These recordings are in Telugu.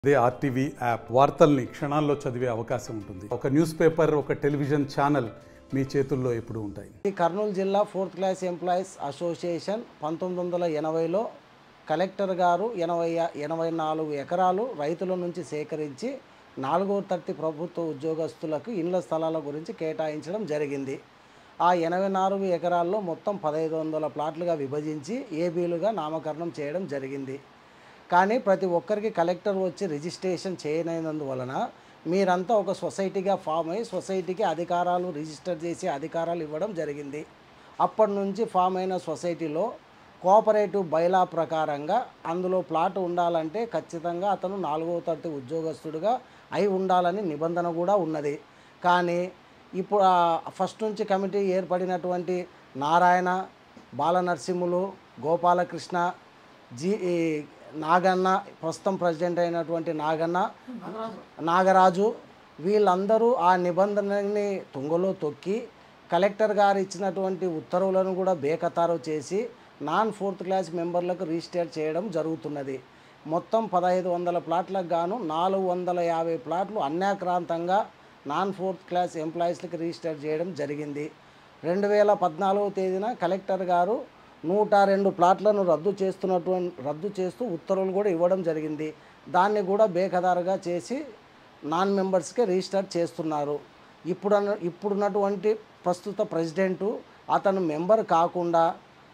అదే ఆర్టీవీ యాప్ వార్తల్ని క్షణాల్లో చదివే అవకాశం ఉంటుంది. ఒక న్యూస్ పేపర్, ఒక టెలివిజన్ ఛానల్ మీ చేతుల్లో ఎప్పుడూ ఉంటాయి. కర్నూలు జిల్లా 4th క్లాస్ ఎంప్లాయీస్ అసోసియేషన్ 1980లో కలెక్టర్ గారు 84 ఎకరాలు రైతుల నుంచి సేకరించి 4వ తరగతి ప్రభుత్వ ఉద్యోగస్తులకు ఇండ్ల స్థలాల గురించి కేటాయించడం జరిగింది. ఆ 84 ఎకరాల్లో మొత్తం 1500 ప్లాట్లుగా విభజించి ఏబీలుగా నామకరణం చేయడం జరిగింది. కానీ ప్రతి ఒక్కరికి కలెక్టర్ వచ్చి రిజిస్ట్రేషన్ చేయనందువలన మీరంతా ఒక సొసైటీగా ఫామ్ అయ్యి సొసైటీకి అధికారాలు రిజిస్టర్ చేసి అధికారాలు ఇవ్వడం జరిగింది. అప్పటి నుంచి ఫామ్ అయిన సొసైటీలో కోఆపరేటివ్ బైలా ప్రకారంగా అందులో ప్లాట్ ఉండాలంటే ఖచ్చితంగా అతను 4వ తరగతి ఉద్యోగస్తుడిగా అయి ఉండాలని నిబంధన కూడా ఉన్నది. కానీ ఇప్పుడు ఫస్ట్ నుంచి కమిటీ ఏర్పడినటువంటి నారాయణ, బాలనరసింహులు, గోపాలకృష్ణ, నాగన్న, ప్రస్తుతం ప్రెసిడెంట్ అయినటువంటి నాగరాజు వీళ్ళందరూ ఆ నిబంధనని తుంగలో తొక్కి కలెక్టర్ గారు ఇచ్చినటువంటి ఉత్తర్వులను కూడా బేఖతారు చేసి నాన్ 4th క్లాస్ మెంబర్లకు రిజిస్టర్ చేయడం జరుగుతున్నది. మొత్తం 1500 ప్లాట్లకు గాను 450 ప్లాట్లు అన్యాక్రాంతంగా నాన్ 4th క్లాస్ ఎంప్లాయీస్లకు రిజిస్టర్ చేయడం జరిగింది. 2014వ తేదీన కలెక్టర్ గారు 102 ప్లాట్లను రద్దు చేస్తూ ఉత్తర్వులు కూడా ఇవ్వడం జరిగింది. దాన్ని కూడా బేఖదారుగా చేసి నాన్ మెంబర్స్కే రిజిస్టర్ చేస్తున్నారు. ఇప్పుడున్నటువంటి ప్రస్తుత ప్రెసిడెంటు అతను మెంబర్ కాకుండా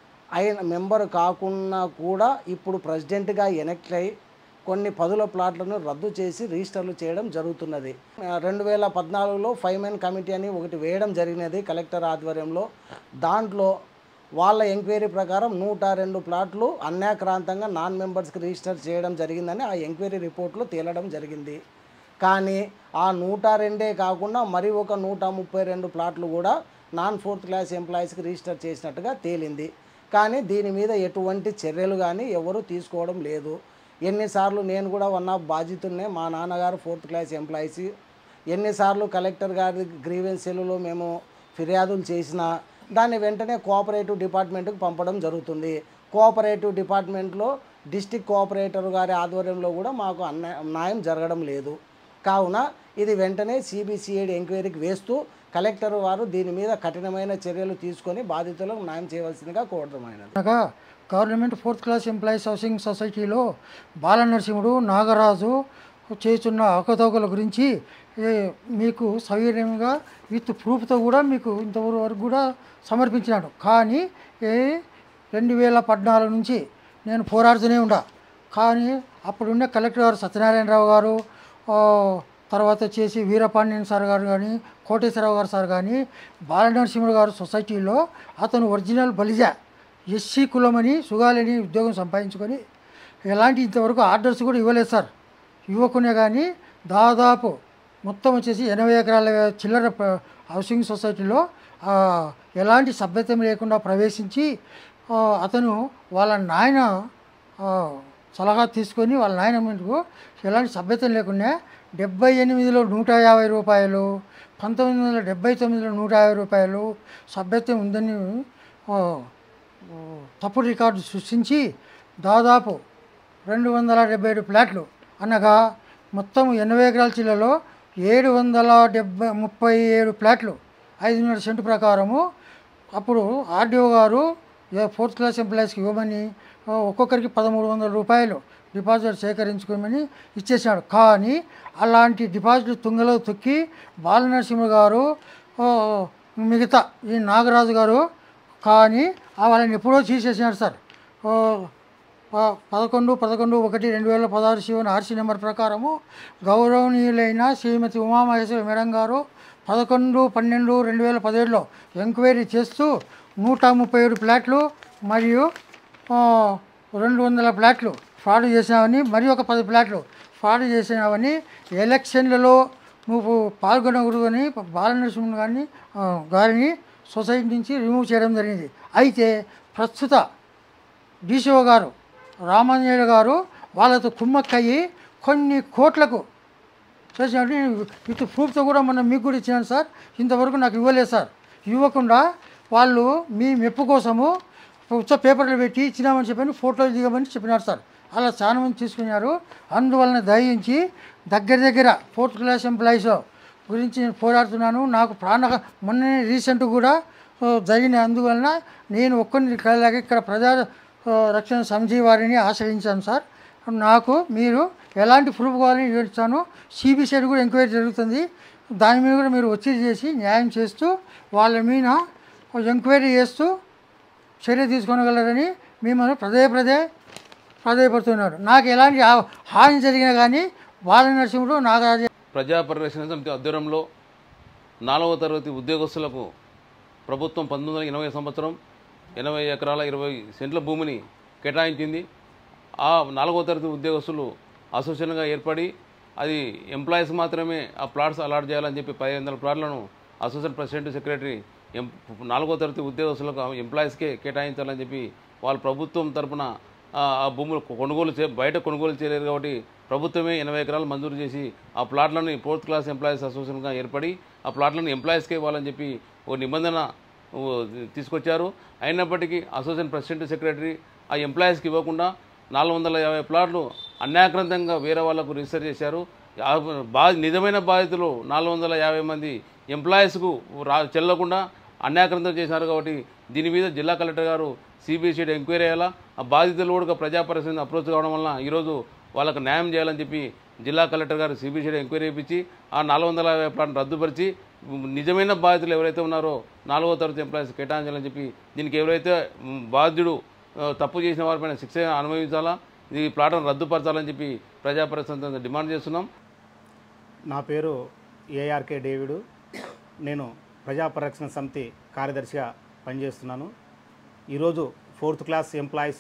కూడా ఇప్పుడు ప్రెసిడెంట్గా ఎలక్ట్ అయి కొన్ని 10 ప్లాట్లను రద్దు చేసి రిజిస్టర్లు చేయడం జరుగుతున్నది. 2014లో 5 మెన్ కమిటీ అని ఒకటి వేయడం జరిగినది కలెక్టర్ ఆధ్వర్యంలో. దాంట్లో వాళ్ళ ఎంక్వైరీ ప్రకారం 102 ప్లాట్లు అన్యాక్రాంతంగా నాన్ మెంబర్స్కి రిజిస్టర్ చేయడం జరిగిందని ఆ ఎంక్వైరీ రిపోర్ట్లో తేలడం జరిగింది. కానీ ఆ 102 కాకుండా మరి ఒక 132 ప్లాట్లు కూడా నాన్ 4th క్లాస్ ఎంప్లాయీస్కి రిజిస్టర్ చేసినట్టుగా తేలింది. కానీ దీని మీద ఎటువంటి చర్యలు కానీ ఎవరు తీసుకోవడం లేదు. ఎన్నిసార్లు నేను కూడా వన్ ఆఫ్ బాధితున్నే, మా నాన్నగారు 4th క్లాస్ ఎంప్లాయీస్, ఎన్నిసార్లు కలెక్టర్ గారి గ్రీవెన్స్ సెల్లులో మేము ఫిర్యాదులు చేసినా దాన్ని వెంటనే కోఆపరేటివ్ డిపార్ట్మెంట్కి పంపడం జరుగుతుంది. కోఆపరేటివ్ డిపార్ట్మెంట్లో డిస్ట్రిక్ట్ కోఆపరేటర్ గారి ఆధ్వర్యంలో కూడా మాకు న్యాయం జరగడం లేదు. కావున ఇది వెంటనే సిబిసిఐడి ఎంక్వైరీకి వేస్తూ కలెక్టర్ వారు దీని మీద కఠినమైన చర్యలు తీసుకొని బాధితులకు న్యాయం చేయవలసిందిగా కోరడమైనది. Government 4th class employees housing సొసైటీలో బాలనరసింహుడు, నాగరాజు చేస్తున్న అవకతవకల గురించి మీకు సవివరంగా విత్ ప్రూఫ్తో కూడా మీకు ఇంతవరకు కూడా సమర్పించినాడు. కానీ 2014 నుంచి నేను పోరాడుతూనే ఉండా. కానీ అప్పుడున్న కలెక్టర్ గారు సత్యనారాయణరావు గారు, తర్వాత వచ్చేసి వీరపాండ్యన్ సార్ గారు కానీ, కోటేశ్వరరావు గారు సార్ కానీ, బాలనరసింహుడు గారు సొసైటీలో అతను ఒరిజినల్ బలిజా ఎస్సీ కులమని సుగాలని ఉద్యోగం సంపాదించుకొని ఎలాంటి ఇంతవరకు ఆర్డర్స్ కూడా ఇవ్వలేదు సార్. ఇవ్వకునే కానీ దాదాపు మొత్తం వచ్చేసి 80 ఎకరాల చిల్లర హౌసింగ్ సొసైటీలో ఎలాంటి సభ్యత్వం లేకుండా ప్రవేశించి అతను వాళ్ళ నాయన సలహా తీసుకొని వాళ్ళ నాయన ముందుకు ఎలాంటి సభ్యత్వం లేకుండా 78లో 150 రూపాయలు, 1979లో 150 రూపాయలు సభ్యత్వం ఉందని తప్పుడు రికార్డు సృష్టించి దాదాపు 277 ప్లాట్లు అనగా మొత్తం 80 ఎకరాల చిల్లలో 737 ప్లాట్లు 5.5 సెంటు ప్రకారము అప్పుడు ఆర్డీఓ గారు 4th క్లాస్ ఎంప్లాయీస్కి ఇవ్వమని ఒక్కొక్కరికి 1300 రూపాయలు డిపాజిట్ సేకరించుకోమని ఇచ్చేసాడు. కానీ అలాంటి డిపాజిట్ తుంగలో తొక్కి బాలనరసింహ గారు మిగతా ఈ నాగరాజు గారు కానీ వాళ్ళని ఎప్పుడో తీసేసినాడు సార్. 11/11/1/2016 శివన్ ఆర్సీ నెంబర్ ప్రకారము గౌరవనీయులైన శ్రీమతి ఉమామహేశ్వరి మేడం గారు 11/12/2017లో ఎంక్వైరీ చేస్తూ 137 ప్లాట్లు మరియు 200 ప్లాట్లు ఫ్రాడ్ చేసినావని, మరి ఒక 10 ప్లాట్లు ఫ్రాడ్ చేసినావని ఎలక్షన్లలో నువ్వు పాల్గొనకూడదని బాలనరసింహుడు గారిని సొసైటీ నుంచి రిమూవ్ చేయడం జరిగింది. అయితే ప్రస్తుత డీసీఓ గారు రామాంజనేయులు గారు వాళ్ళతో కుమ్మక్కయ్యి కొన్ని కోట్లకు చేసినట్టు విత్ ప్రూఫ్తో కూడా మనం మీకు కూడా ఇచ్చినాను సార్. ఇంతవరకు నాకు ఇవ్వలేదు సార్. ఇవ్వకుండా వాళ్ళు మీ మెప్పు కోసము పేపర్లు పెట్టి ఇచ్చినామని చెప్పని ఫోటోలు దిగమని చెప్పినారు సార్. అలా చాలా మంది తీసుకున్నారు. అందువలన దయించి దగ్గర 4th క్లాస్ ఎంప్లాయీస్ గురించి నేను పోరాడుతున్నాను. నాకు మొన్న రీసెంట్ కూడా జరిగిన అందువలన నేను ఒక్కరిని కలిగి ఇక్కడ ప్రజా రక్షణ సమితి వారిని ఆశ్రయించాను సార్. నాకు మీరు ఎలాంటి ప్రూఫ్ కావాలని ఇస్తాను. సిబిసిఐ కూడా ఎంక్వైరీ జరుగుతుంది. దాని మీద కూడా మీరు ఒత్తిడి చేసి న్యాయం చేస్తూ వాళ్ళ మీద ఎంక్వైరీ చేస్తూ చర్య తీసుకోగలరని మిమ్మల్ని ప్రాధాయపడుతున్నారు. నాకు ఎలాంటి హాని జరిగినా కానీ బాల నరసింహుడు నాగరాజు ప్రజా పరిరక్షణ సమితి ఆధ్వర్యంలో 4వ తరగతి ఉద్యోగస్తులకు ప్రభుత్వం 1980 సంవత్సరం 80 ఎకరాల 20 సెంట్ల భూమిని కేటాయించింది. ఆ 4వ తరగతి ఉద్యోగస్తులు అసోసియేషన్గా ఏర్పడి అది ఎంప్లాయీస్ మాత్రమే ఆ ప్లాట్స్ అలాట్ చేయాలని చెప్పి 1500 ప్లాట్లను అసోసియేషన్ ప్రెసిడెంట్ సెక్రటరీ 4వ తరగతి ఉద్యోగస్తులకు ఎంప్లాయీస్కే కేటాయించాలని చెప్పి వాళ్ళు ప్రభుత్వం తరపున ఆ భూములు బయట కొనుగోలు చేయలేరు కాబట్టి ప్రభుత్వమే 80 ఎకరాలు మంజూరు చేసి ఆ ప్లాట్లను 4th క్లాస్ ఎంప్లాయీస్ అసోసియేషన్గా ఏర్పడి ఆ ప్లాట్లను ఎంప్లాయీస్కే ఇవ్వాలని చెప్పి ఓ నిబంధన తీసుకొచ్చారు. అయినప్పటికీ అసోసియేషన్ ప్రెసిడెంట్ సెక్రటరీ ఆ ఎంప్లాయీస్కి ఇవ్వకుండా 450 ప్లాట్లు అన్యాక్రాంతంగా వేరే వాళ్ళకు రిజిస్టర్ చేశారు. నిజమైన బాధితులు 450 మంది ఎంప్లాయీస్కు చెల్లకుండా అన్యాక్రాంతం చేశారు. కాబట్టి దీని మీద జిల్లా కలెక్టర్ గారు సిబిసిఐడి ఎంక్వైరీ అయ్యేలా ఆ బాధితులు కూడా ప్రజా పరిరక్షణ అప్రోచ్ కావడం వలన ఈరోజు వాళ్ళకు న్యాయం చేయాలని చెప్పి జిల్లా కలెక్టర్ గారు సిబిసిఐడి ఎంక్వైరీ ఇప్పించి ఆ 450 ప్లాట్ను రద్దుపరిచి నిజమైన బాధితులు ఎవరైతే ఉన్నారో 4వ తరగతి ఎంప్లాయీస్ కేటాయించాలని చెప్పి దీనికి ఎవరైతే బాధ్యుడు తప్పు చేసిన వారిపైన శిక్ష అనుభవించాలా, ఈ ప్లాట్ను రద్దుపరచాలని చెప్పి ప్రజా పరిరక్షణ డిమాండ్ చేస్తున్నాం. నా పేరు ఏఆర్కే డేవిడు. నేను ప్రజా పరిరక్షణ సమితి కార్యదర్శిగా పనిచేస్తున్నాను. ఈరోజు 4th క్లాస్ ఎంప్లాయీస్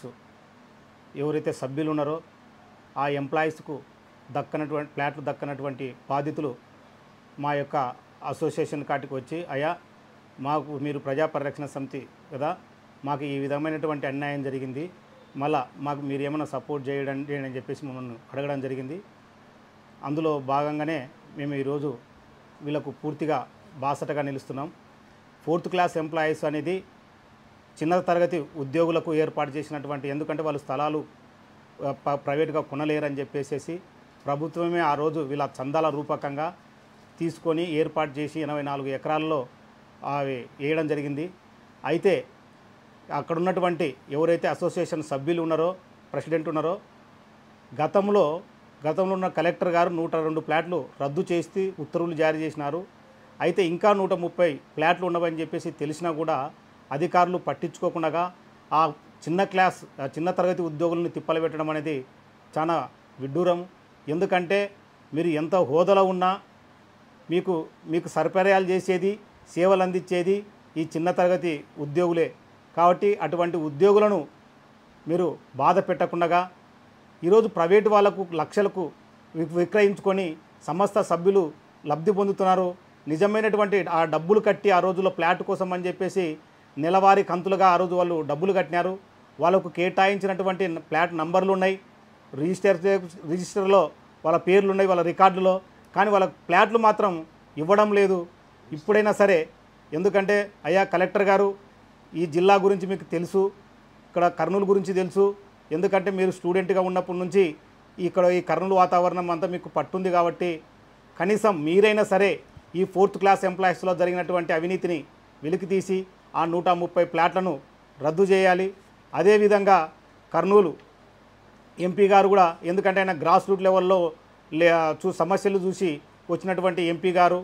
ఎవరైతే సభ్యులు ఉన్నారో ఆ ఎంప్లాయీస్కు ప్లాట్లు దక్కనటువంటి బాధితులు మా యొక్క అసోసియేషన్ కాటికి వచ్చి, అయ్యా మాకు మీరు ప్రజా పరిరక్షణ సమితి కదా, మాకు ఈ విధమైనటువంటి అన్యాయం జరిగింది, మళ్ళా మాకు మీరు ఏమైనా సపోర్ట్ చేయండి అని చెప్పేసి మమ్మల్ని అడగడం జరిగింది. అందులో భాగంగానే మేము ఈరోజు వీళ్ళకు పూర్తిగా బాసటగా నిలుస్తున్నాం. 4th క్లాస్ ఎంప్లాయీస్ అనేది చిన్న తరగతి ఉద్యోగులకు ఏర్పాటు చేసినటువంటి, ఎందుకంటే వాళ్ళు స్థలాలు ప్రైవేట్గా కొనలేరని చెప్పేసి ప్రభుత్వమే ఆ రోజు వీళ్ళ చందాల రూపకంగా తీసుకొని ఏర్పాటు చేసి 84 ఎకరాల్లో అవి వేయడం జరిగింది. అయితే అక్కడ ఉన్నటువంటి ఎవరైతే అసోసియేషన్ సభ్యులు ఉన్నారో ప్రెసిడెంట్ ఉన్నారో గతంలో ఉన్న కలెక్టర్ గారు 102 ప్లాట్లు రద్దు చేసి ఉత్తర్వులు జారీ చేసినారు. అయితే ఇంకా 130 ప్లాట్లు ఉన్నవని చెప్పేసి తెలిసినా కూడా అధికారులు పట్టించుకోకుండా ఆ చిన్న తరగతి ఉద్యోగులను తిప్పలు పెట్టడం అనేది చాలా విడ్డూరం. ఎందుకంటే మీరు ఎంత హోదాలో ఉన్నా మీకు సరఫరాలు చేసేది, సేవలు అందించేది ఈ చిన్న తరగతి ఉద్యోగులే. కాబట్టి అటువంటి ఉద్యోగులను మీరు బాధ పెట్టకుండా ఈరోజు ప్రైవేటు వాళ్లకు లక్షలకు విక్రయించుకొని సంస్థ సభ్యులు లబ్ధి పొందుతున్నారు. నిజమైనటువంటి ఆ డబ్బులు కట్టి ఆ రోజుల్లో ప్లాట్ కోసం అని చెప్పేసి నెలవారీ కంతులుగా ఆ రోజు వాళ్ళు డబ్బులు కట్టినారు. వాళ్ళకు కేటాయించినటువంటి ప్లాట్ నంబర్లు ఉన్నాయి, రిజిస్టర్లో వాళ్ళ పేర్లు ఉన్నాయి, వాళ్ళ రికార్డులో. కానీ వాళ్ళ ప్లాట్లు మాత్రం ఇవ్వడం లేదు. ఇప్పుడైనా సరే, ఎందుకంటే అయ్యా కలెక్టర్ గారు ఈ జిల్లా గురించి మీకు తెలుసు, ఇక్కడ కర్నూలు గురించి తెలుసు, ఎందుకంటే మీరు స్టూడెంట్గా ఉన్నప్పటి నుంచి ఇక్కడ ఈ కర్నూలు వాతావరణం అంతా మీకు పట్టుంది. కాబట్టి కనీసం మీరైనా సరే ఈ 4th క్లాస్ ఎంప్లాయీస్లో జరిగినటువంటి అవినీతిని వెలికితీసి ఆ 130 ప్లాట్లను రద్దు చేయాలి. అదేవిధంగా కర్నూలు ఎంపీ గారు కూడా, ఎందుకంటే ఆయన గ్రాస్ రూట్ లెవెల్లో సమస్యలు చూసి వచ్చినటువంటి ఎంపీ గారు,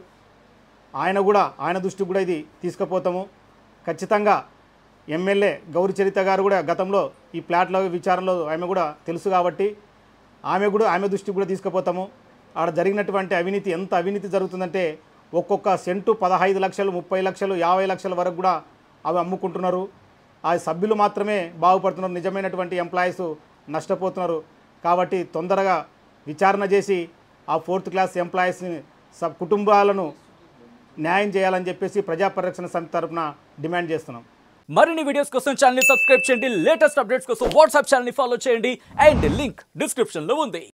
ఆయన దృష్టికి కూడా ఇది తీసుకుపోతాము. ఖచ్చితంగా ఎమ్మెల్యే గౌరి చరిత గారు కూడా గతంలో ఈ ప్లాట్ల విచారణలో ఆమె కూడా తెలుసు కాబట్టి ఆమె దృష్టికి కూడా తీసుకుపోతాము. ఆడ జరిగినటువంటి అవినీతి, ఎంత అవినీతి జరుగుతుందంటే ఒక్కొక్క సెంటు 15 లక్షలు, 30 లక్షలు, 50 లక్షల వరకు కూడా అవి అమ్ముకుంటున్నారు. ఆ సభ్యులు మాత్రమే బాగుపడుతున్నారు, నిజమైనటువంటి ఎంప్లాయీస్ నష్టపోతున్నారు. కాబట్టి తొందరగా విచారణ చేసి ఆ 4th క్లాస్ ఎంప్లాయీస్ని కుటుంబాలను న్యాయం చేయాలని చెప్పేసి ప్రజా పరిరక్షణ సమితి తరపున డిమాండ్ చేస్తున్నాం. మరిన్ని వీడియోస్ కోసం ఛానల్ ని సబ్స్క్రైబ్ చేయండి, లేటెస్ట్ అప్డేట్స్ కోసం వాట్సాప్ ఛానల్ ని ఫాలో చేయండి అండ్ లింక్ డిస్క్రిప్షన్ లో ఉంది.